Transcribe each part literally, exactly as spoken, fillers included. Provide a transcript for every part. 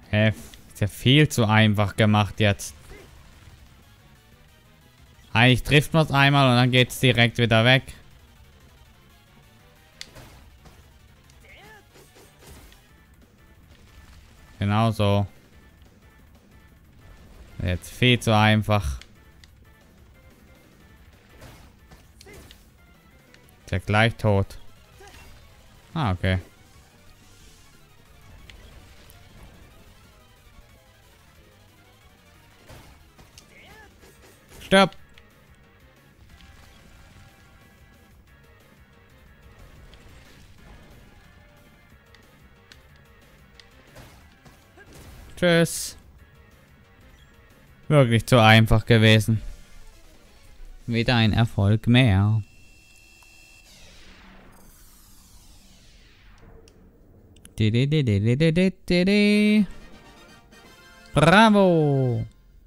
Hä? Ist ja viel zu einfach gemacht jetzt. Eigentlich trifft man es einmal und dann geht es direkt wieder weg. Genau so. Jetzt viel zu einfach. Ist ja gleich tot. Ah, okay. Stirb! Tschüss. Wirklich zu einfach gewesen. Wieder ein Erfolg mehr. Bravo!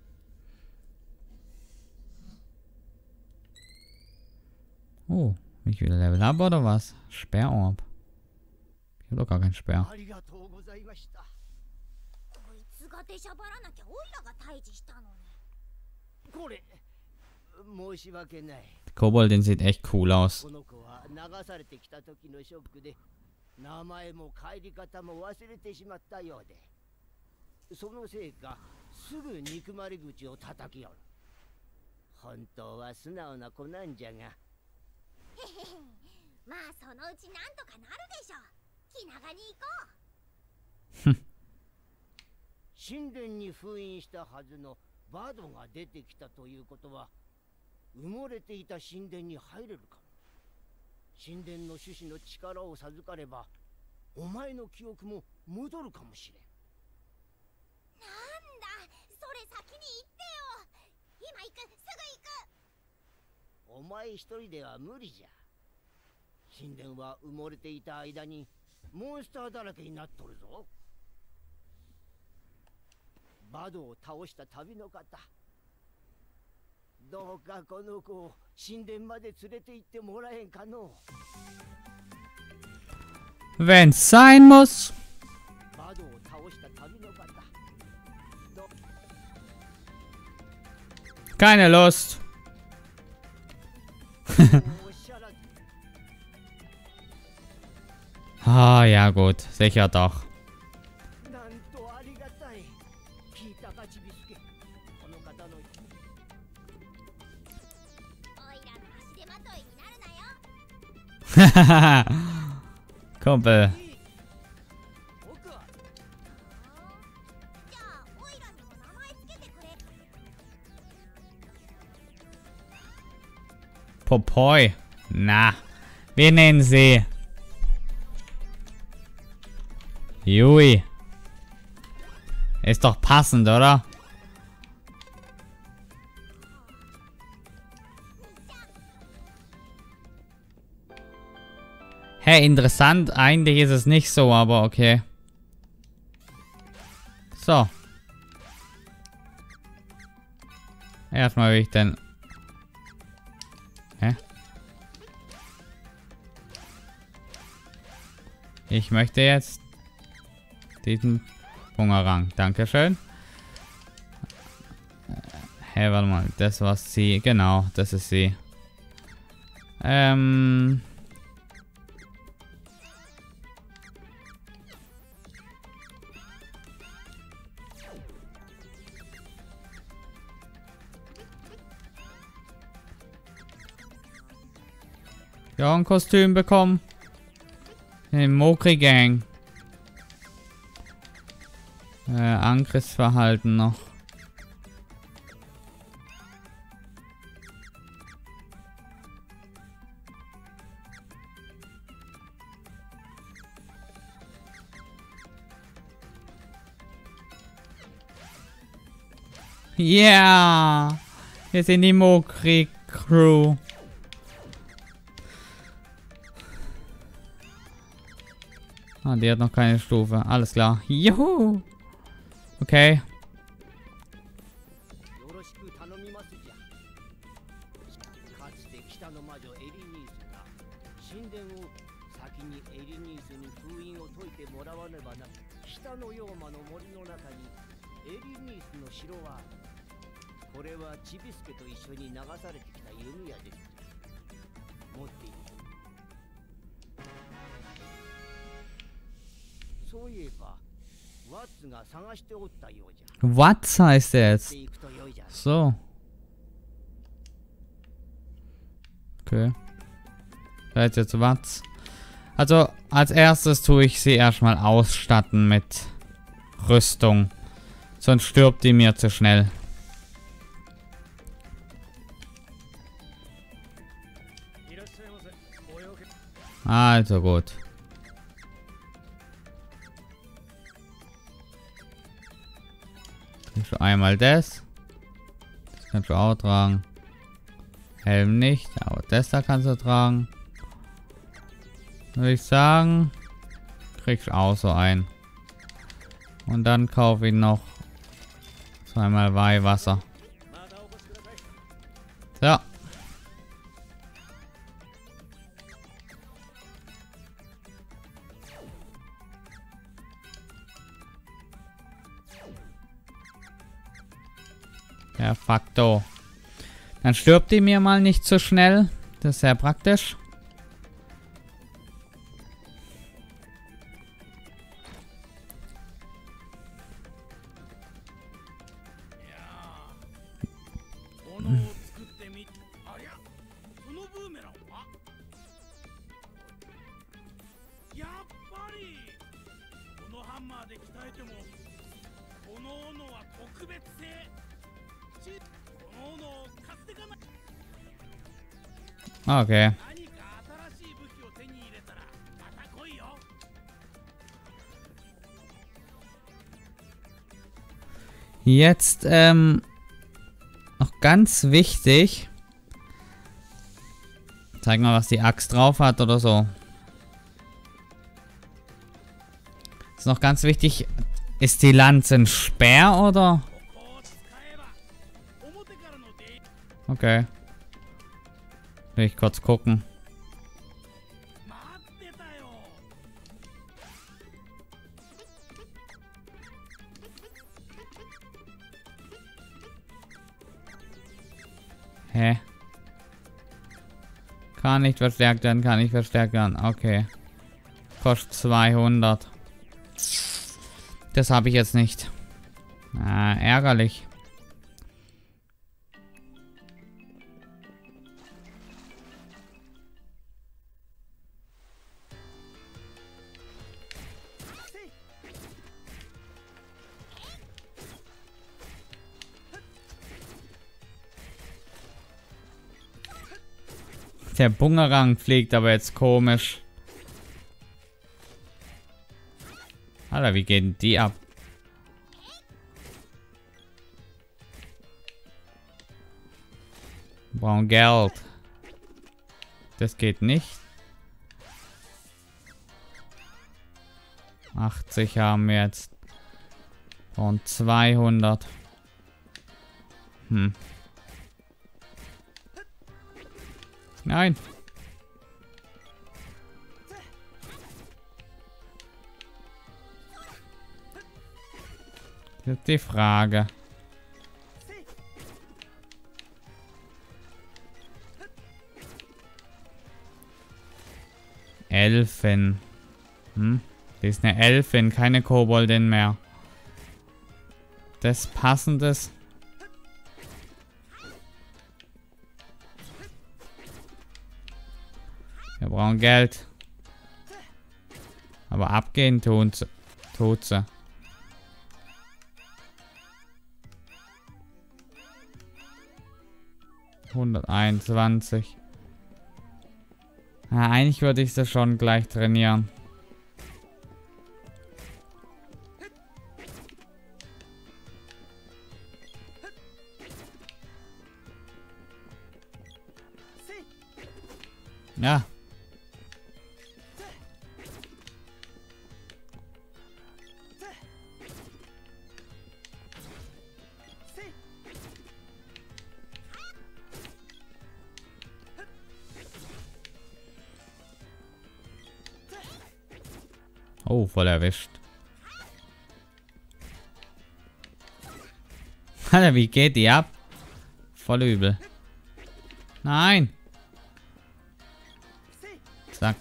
Oh, ich will Level up oder was? Sperrorb. Ich hab doch gar keinen Sperr. Die Koboldin sieht echt cool aus. 名前も帰り方も忘れてしまったようで、そのせいかすぐ憎まれ口を叩きよる。本当は素直な子なんじゃが。へへへ、まあそのうちなんとかなるでしょう。気長に行こう。神殿に封印したはずのバドが出てきたということは、埋もれていた神殿に入れるかも。 神殿の種子の力を授かれば、お前の記憶も戻るかもしれん。なんだ、それ先に言ってよ。今行く、すぐ行く。お前一人では無理じゃ。神殿は埋もれていた間にモンスターだらけになっとるぞ。バドを倒した旅の方。 どうかこの子を神殿まで連れて行ってもらえんかの。 Wenn's sein muss. Keine Lust. Ah, ja gut, sicher doch. Kumpel. Popoi. Na, wir nennen sie. Jui. Ist doch passend, oder? Hey, interessant. Eigentlich ist es nicht so, aber okay. So. Erstmal will ich denn... Hä? Ich möchte jetzt diesen Bumerang. Dankeschön. Hä, warte mal. Das war sie. Genau, das ist sie. Ähm... Ja, ein Kostüm bekommen. Den Mokri Gang. Äh, Angriffsverhalten noch. Yeah! Wir sind die Mokri Crew. Ah, die hat noch keine Stufe. Alles klar. Juhu! Okay. 北の妖魔の森の中にエリニースの城はある。これはチビスケと一緒に流されてきた弓矢です。持っている。そういえばワッツが探しておったようじゃ。 Watz heißt er jetzt. So. Okay. Da ist jetzt Watz. Also, als erstes tue ich sie erstmal ausstatten mit Rüstung. Sonst stirbt die mir zu schnell. Also gut. Kriegst du einmal das. Das kannst du auch tragen. Helm nicht, aber das da kannst du tragen. Würde ich sagen, kriegst du auch so ein. Und dann kaufe ich noch zweimal Weihwasser. So. De facto. Dann stirbt die mir mal nicht so schnell. Das ist sehr praktisch. Okay. Jetzt, ähm, noch ganz wichtig. Zeig mal, was die Axt drauf hat oder so. Ist noch ganz wichtig. Ist die Lanze ein Speer oder? Okay. Will ich kurz gucken. Hä? Kann nicht verstärkt werden, kann nicht verstärkt werden. Okay. Kostet zweihundert. Das habe ich jetzt nicht. Ah, ärgerlich. Der Bumerang fliegt aber jetzt komisch. Alter, wie geht denn die ab? Wir brauchen Geld. Das geht nicht. achtzig haben wir jetzt. Und zweihundert. Hm. Nein. Das ist die Frage. Elfin. Hm? Die ist eine Elfin, keine Koboldin mehr. Das Passendes. Wir brauchen Geld. Aber abgehen tun sie. Tut sie. hunderteinundzwanzig. Ja, eigentlich würde ich sie schon gleich trainieren. Ja. Oh, voll erwischt. Alter, wie geht die ab? Voll übel. Nein. Zack.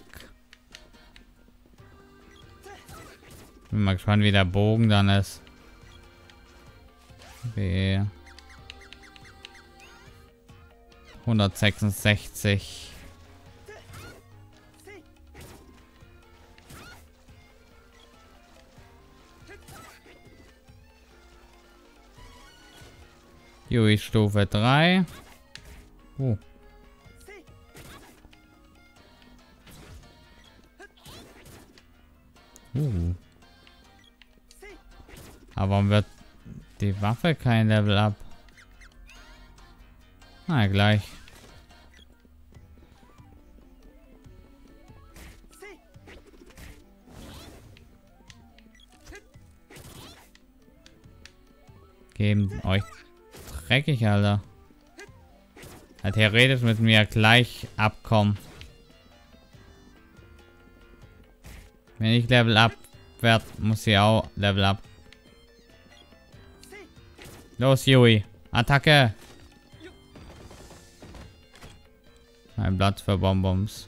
Bin mal gespannt, wie der Bogen dann ist. B. hundertsechsundsechzig. Yui Stufe drei. Uh. Uh. Aber warum wird die Waffe kein Level up? Na, gleich. Geben euch dreckig, Alter. Hat theoretisch mit mir gleich abkommen. Wenn ich Level up werde, muss sie auch Level up. Los, Yui. Attacke. Ein Blatt für Bonbons.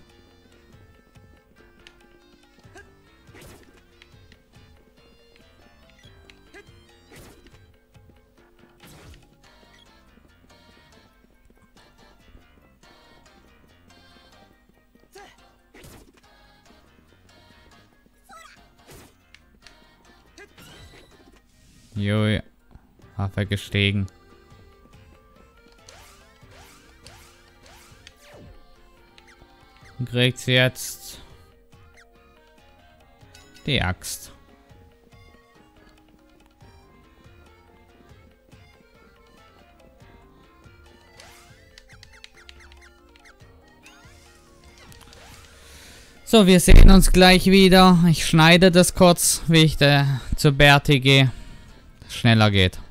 Yui. Waffe gestiegen. Kriegt sie jetzt die Axt. So, wir sehen uns gleich wieder. Ich schneide das kurz, wie ich da zu Berti gehe. Schneller geht.